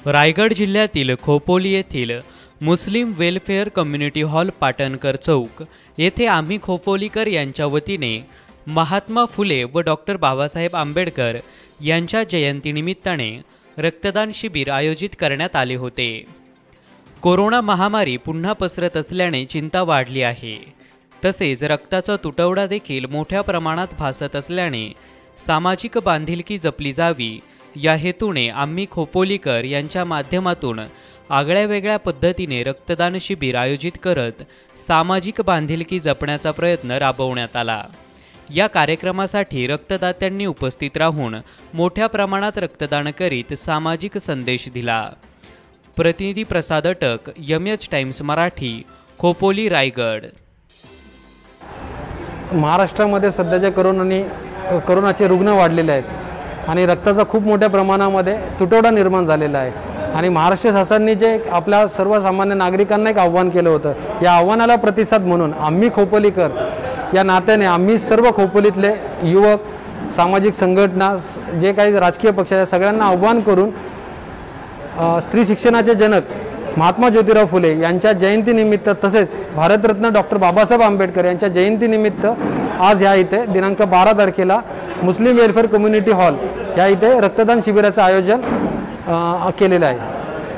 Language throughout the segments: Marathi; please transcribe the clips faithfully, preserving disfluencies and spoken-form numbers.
रायगड जिल्ह्यातील खोपोली येथील Muslim welfare community hall Patankar चौक येथे आम्ही खोपोलीकर यांच्या वतीने महात्मा फुले व डॉक्टर बाबासाहेब आंबेडकर यांच्या जयंतीनिमित्ताने रक्तदान शिबिर आयोजित करण्यात आले होते। कोरोना महामारी पुन्हा पसरत असल्याने चिंता वाढली आहे। तसेच रक्ताचा तुटवडा देखील मोठ्या प्रमाणात भासत असल्याने सामाजिक बांधिलकी जपली जावी या हेतूने आम्ही खोपोलीकर यांच्या माध्यमातून आगळ्या वेगळ्या पद्धतीने रक्तदान शिबिर आयोजित करत सामाजिक बांधिलकी जपण्याचा प्रयत्न राबवण्यात आला। या कार्यक्रमासाठी रक्तदात्यांनी उपस्थित राहून मोठ्या प्रमाणात रक्तदान करीत सामाजिक संदेश दिला। प्रतिनिधी Prasad Atak, M H Times Marathi, Khopoli, Raigad. महाराष्ट्रामध्ये सध्याच्या कोरोनाने कोरोनाचे रुग्ण वाढलेले आहेत आणि रक्ताचा खूप मोठ्या प्रमाणामध्ये तुटवडा निर्माण झालेला आहे आणि महाराष्ट्र शासनाने जे आपल्या सर्वसामान्य नागरिकांना एक आव्हान केलं होतं, या आव्हानाला प्रतिसाद म्हणून आम्ही खोपोलीकर या नात्याने आम्ही सर्व खोपोलीतले युवक, सामाजिक संघटना, जे काही राजकीय पक्ष आहेत, सगळ्यांना आव्हान करून स्त्री शिक्षणाचे जनक महात्मा ज्योतिराव फुले यांच्या जयंतीनिमित्त तसेच भारतरत्न डॉक्टर बाबासाहेब आंबेडकर यांच्या जयंतीनिमित्त आज ह्या इथे दिनांक बारा तारखेला मुस्लिम वेलफेअर कम्युनिटी हॉल या इथे रक्तदान शिबिराचं आयोजन केलेलं आहे।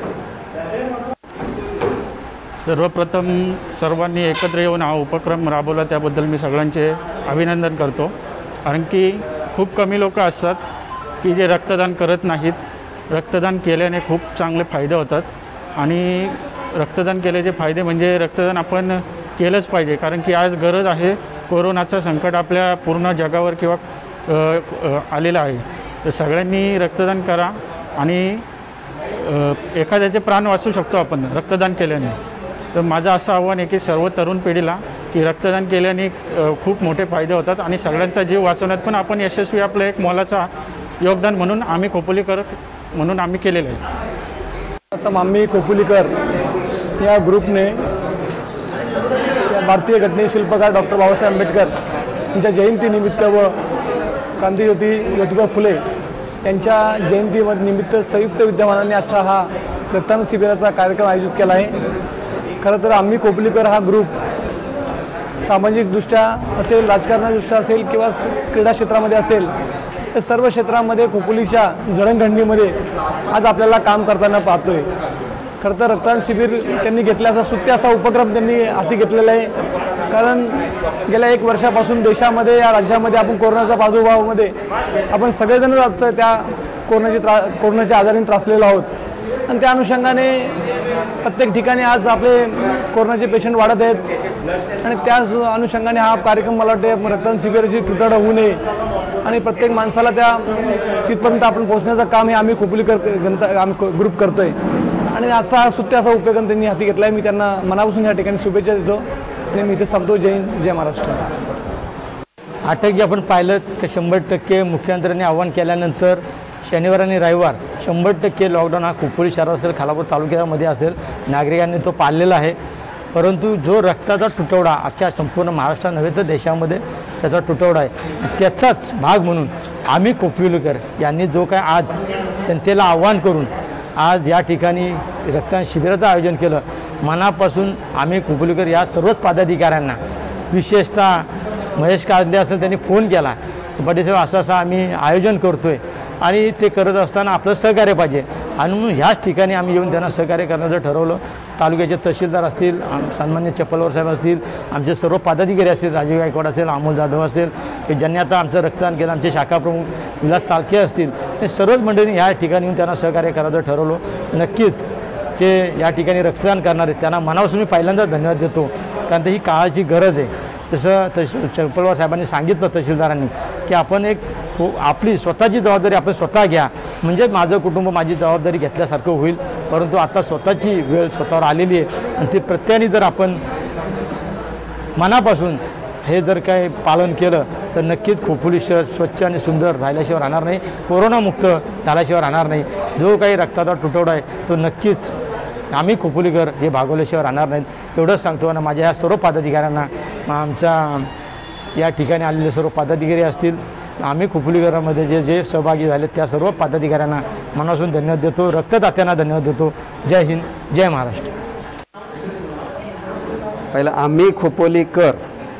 सर्वप्रथम सर्वांनी एकत्र येऊन हा उपक्रम राबवला त्याबद्दल मी सगळ्यांचे अभिनंदन करतो। कारण की खूप कमी लोक असतात की जे रक्तदान करत नाहीत। रक्तदान केल्याने खूप चांगले फायदे होतात आणि रक्तदान केल्याचे फायदे म्हणजे रक्तदान आपण केलंच पाहिजे, कारण की आज गरज आहे। कोरोनाचं संकट आपल्या पूर्ण जगावर किंवा आलेलं आहे, तर सगळ्यांनी रक्तदान करा आणि एखाद्याचे प्राण वाचवू शकतो आपण रक्तदान केल्याने। तर माझं असं आव्हान आहे की सर्व तरुण पिढीला की रक्तदान केल्याने खूप मोठे फायदे होतात आणि सगळ्यांचा जीव वाचवण्यात पण आपण यशस्वी आपलं एक मोलाचा योगदान म्हणून आम्ही खोपोलीकर म्हणून आम्ही केलेलं आहे। आता आम्ही खोपोलीकर या ग्रुपने या भारतीय घटनेचे शिल्पकार डॉक्टर बाबासाहेब आंबेडकर यांच्या जयंतीनिमित्त व क्रांतिज्योती ज्योतिबा फुले यांच्या जयंतीनिमित्त संयुक्त विद्यमानाने आजचा हा रक्तदान शिबिराचा कार्यक्रम आयोजित केला आहे। खरं तर आम्ही खोपोलीकर हा ग्रुप सामाजिकदृष्ट्या असेल, राजकारणादृष्ट्या असेल किंवा क्रीडा क्षेत्रामध्ये असेल, या सर्व क्षेत्रामध्ये खोपोलीच्या जडणघडणीमध्ये आज आपल्याला काम करताना पाहतोय। खरं तर रक्तदान शिबिर त्यांनी घेतल्याचा सुत्य असा उपक्रम त्यांनी हाती घेतलेला आहे, कारण गेल्या एक वर्षापासून देशामध्ये, या राज्यामध्ये आपण कोरोनाच्या प्रादुर्भावामध्ये आपण सगळेजण असतं त्या कोरोनाची त्रा कोरोनाच्या आजाराने त्रासलेलो आहोत आणि त्या अनुषंगाने प्रत्येक ठिकाणी आज आपले कोरोनाचे पेशंट वाढत आहेत आणि त्याच अनुषंगाने हा कार्यक्रम मला वाटते रक्तदान शिबिराची तुटवडा होऊ नये आणि प्रत्येक माणसाला त्या तिथपर्यंत आपण पोहोचण्याचं काम हे आम्ही खोपोलीकर जनता आम्ही ग्रुप करतो आहे आणि आजचा हा सुत्य असा उपक्रम त्यांनी हाती घेतला आहे। मी त्यांना मनापासून या ठिकाणी शुभेच्छा देतो आणि मी इथे सांगतो जय हिंद, जय महाराष्ट्र। अटक जे आपण पाहिलं की शंभर टक्के मुख्यमंत्र्यांनी आव्हान केल्यानंतर शनिवार आणि रविवार शंभर टक्के लॉकडाऊन हा खोपोली शहरात असेल, खालापूर तालुक्यामध्ये असेल, नागरिकांनी तो पाळलेला आहे। परंतु जो रक्ताचा तुटवडा अख्ख्या संपूर्ण महाराष्ट्रात नव्हे तर देशामध्ये त्याचा तुटवडा आहे, त्याचाच भाग म्हणून आम्ही खोपोलीकर यांनी जो काय आज जनतेला आव्हान करून आज या ठिकाणी रक्तदान शिबिराचं आयोजन केलं। मनापासून आम्ही खोपोलीकर या सर्वच पदाधिकाऱ्यांना, विशेषतः महेश कांदे असेल त्यांनी फोन केला पाटील असं असं आम्ही आयोजन करतो आहे आणि ते करत असताना आपलं सहकार्य पाहिजे आणि म्हणून ह्याच ठिकाणी आम्ही येऊन त्यांना सहकार्य करण्याचं ठरवलं। तालुक्याचे तहसीलदार असतील, सन्मान्य चप्पलवर साहेब असतील, आमचे सर्व पदाधिकारी असतील, राजीव गायकवाड असेल, अमोल जाधव असेल, की ज्यांनी आता आमचं रक्तदान केलं, आमचे शाखा प्रमुख विलास चालके असतील, हे सर्वच मंडळींनी ह्या ठिकाणी येऊन त्यांना सहकार्य करायचं ठरवलं। नक्कीच जे या ठिकाणी रक्तदान करणार आहेत त्यांना मनापासून मी पहिल्यांदाच धन्यवाद देतो, कारण ही काळाची गरज आहे। तसं तहसील चप्पलवार साहेबांनी सांगितलं तहसीलदारांनी की आपण एक आपली स्वतःची जबाबदारी आपण स्वतः घ्या, म्हणजे माझं कुटुंब माझी जबाबदारी घेतल्यासारखं होईल। परंतु आता स्वतःची वेळ स्वतःवर आलेली आहे आणि ती प्रत्येकाने जर आपण मनापासून हे जर काय पालन केलं तर नक्कीच खोपोली शहर स्वच्छ आणि सुंदर राहिल्याशिवाय राहणार नाही, कोरोनामुक्त झाल्याशिवाय राहणार नाही। जो काही रक्ताचा तुटवडा आहे तो नक्कीच आम्ही खोपोलीकर हे भागवल्याशिवाय राहणार नाहीत एवढंच सांगतो। आणि माझ्या ह्या सर्व पदाधिकाऱ्यांना, आमच्या या ठिकाणी आलेले सर्व पदाधिकारी असतील, आम्ही खोपोलीकरांमध्ये जे जे सहभागी झाले त्या सर्व पदाधिकाऱ्यांना मनापासून धन्यवाद देतो, रक्तदात्यांना धन्यवाद देतो. जय हिंद, जय महाराष्ट्र. पहिलं आम्ही खोपोलीकर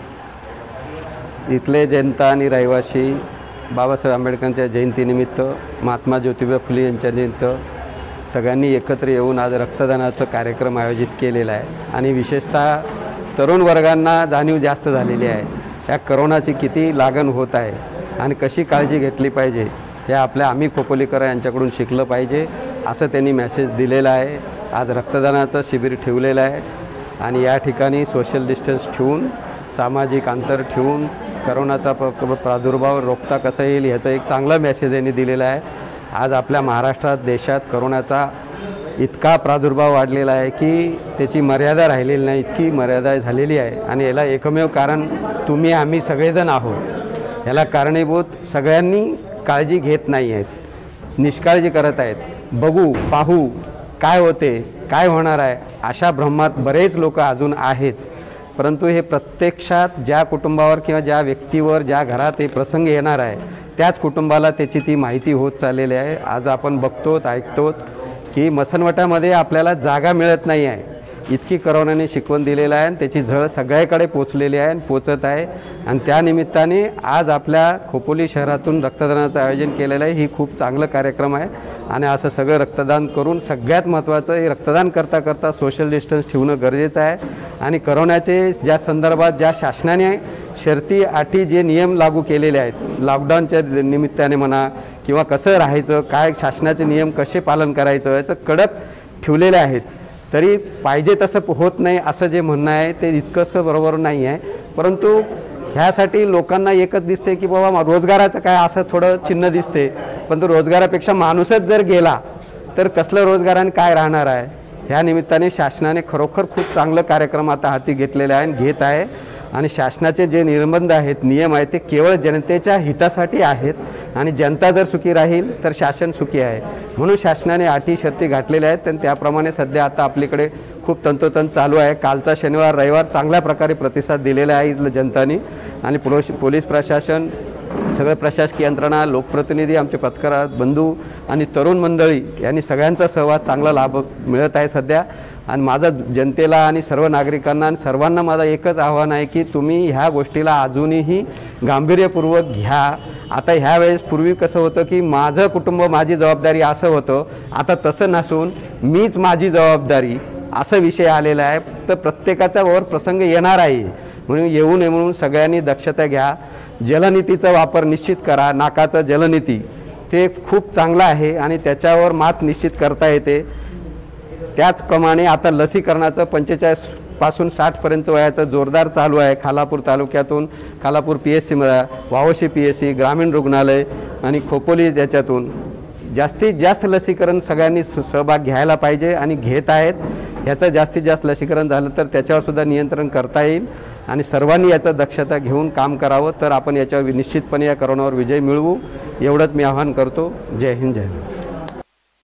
इथले जनता आणि रहिवासी बाबासाहेब आंबेडकरांच्या जयंतीनिमित्त, महात्मा ज्योतिबा फुले यांच्या जयंती सगळ्यांनी एकत्र येऊन आज रक्तदानाचा कार्यक्रम आयोजित केलेला आहे. आणि विशेषतः तरुण वर्गांना जाणीव जास्त झालेली आहे या करोनाची किती लागण होत आहे आणि कशी काळजी घेतली पाहिजे हे आपल्या आम्ही खोपोलीकर यांच्याकडून शिकलं पाहिजे असं त्यांनी मेसेज दिलेला आहे. आज रक्तदानाचं शिबिर ठेवलेलं आहे आणि या ठिकाणी सोशल डिस्टन्स ठेवून, सामाजिक अंतर ठेवून करोनाचा प प्रादुर्भाव रोखता कसा येईल ह्याचा एक चांगला मेसेज यांनी दिलेला आहे. आज आपल्या महाराष्ट्रात, देशात करोनाचा इतका प्रादुर्भाव वाढलेला आहे की त्याची मर्यादा राहिलेली नाही, इतकी मर्यादा झालेली आहे. आणि याला एकमेव कारण तुम्ही आम्ही सगळेजण आहोत. याला कारणीभूत सगळ्यांनी काळजी घेत नाही आहेत, निष्काळजी करत आहेत. बघू पाहू काय होते, काय होणार आहे अशा भ्रमात बरेच लोक अजून आहेत. परंतु हे प्रत्यक्षात ज्या कुटुंबावर किंवा ज्या व्यक्तीवर, ज्या घरात हे प्रसंग येणार आहे त्याच कुटुंबाला त्याची ती माहिती होत चाललेली आहे. आज आपण बघतोत, ऐकतोत की मसनवटामध्ये आपल्याला जागा मिळत नाही आहे, इतकी करोनाने शिकवण दिलेलं आहे आणि त्याची झळ सगळ्याकडे पोचलेली आहे आणि पोचत आहे. आणि त्यानिमित्ताने आज आपल्या खोपोली शहरातून रक्तदानाचं आयोजन केलेलं आहे. ही खूप चांगलं कार्यक्रम आहे आणि असं सगळं रक्तदान करून सगळ्यात महत्त्वाचं हे रक्तदान करता करता सोशल डिस्टन्स ठेवणं गरजेचं आहे. आणि करोनाचे ज्या संदर्भात ज्या शासनाने शर्ती अटी जे नियम लागू केलेले आहेत, लॉकडाऊनच्या निमित्ताने म्हणा किंवा कसं राहायचं, काय शासनाचे नियम कसे पालन करायचं याचं कडक ठेवलेले आहेत, तरी पाहिजे तसं होत नाही असं जे म्हणणं आहे ते इतकंच बरोबर नाही आहे. परंतु ह्यासाठी लोकांना एकच दिसते की बाबा रोजगाराचं काय असं थोडं चिन्ह दिसते, पण तो रोजगारापेक्षा माणूसच जर गेला तर कसलं रोजगाराने काय राहणार आहे. ह्या निमित्ताने शासनाने खरोखर खूप चांगलं कार्यक्रम आता हाती घेतलेले आहे आणि घेत आहे. आणि शासनाचे जे निर्बंध आहेत, नियम आहेत ते केवळ जनतेच्या हितासाठी आहेत आणि जनता जर सुखी राहील तर शासन सुखी आहे. म्हणून शासनाने अटी शर्ती घातलेल्या आहेत आणि त्याप्रमाणे सध्या आता आपल्याकडे खूप तंतोतंत चालू आहे. कालचा शनिवार रविवार चांगल्या प्रकारे प्रतिसाद दिलेला आहे इथलं जनतानी. आणि पोलीस पोलीस प्रशासन, सगळे प्रशासकीय यंत्रणा, लोकप्रतिनिधी, आमचे पत्रकार बंधू आणि तरुण मंडळी यांनी सगळ्यांचा सहवास चांगला लाभ मिळत आहे सध्या. आणि माझा जनतेला आणि सर्व नागरिकांना आणि सर्वांना माझा एकच आव्हान आहे की तुम्ही ह्या गोष्टीला अजूनही गांभीर्यपूर्वक घ्या. आता ह्या वेळेस पूर्वी कसं होतं की माझं कुटुंब माझी जबाबदारी असं होतं, आता तसं नसून मीच माझी जबाबदारी असा विषय आलेला आहे. तर प्रत्येकाचा वर प्रसंग येणार आहे, म्हणून येऊ नये म्हणून सगळ्यांनी दक्षता घ्या. जलनीतीचा वापर निश्चित करा. नाकाचं जलनीती ते खूप चांगलं आहे आणि त्याच्यावर मात निश्चित करता येते. त्याचप्रमाणे आता लसीकरणाचं पंचेचाळीस पासून साठपर्यंत वयाचं जोरदार चालू आहे. खालापूर तालुक्यातून, Khalapur P S C, Wavashi P S C, ग्रामीण रुग्णालय आणि खोपोली याच्यातून जास्तीत जास्त लसीकरण सगळ्यांनी सहभाग घ्यायला पाहिजे आणि घेत आहेत. ह्याचं जास्तीत जास्त लसीकरण झालं तर त्याच्यावरसुद्धा नियंत्रण करता येईल आणि सर्वांनी याचं दक्षता घेऊन काम करावं, तर आपण याच्यावर निश्चितपणे या करोनावर विजय मिळवू एवढंच मी आवाहन करतो. जय हिंद, जय हिंद.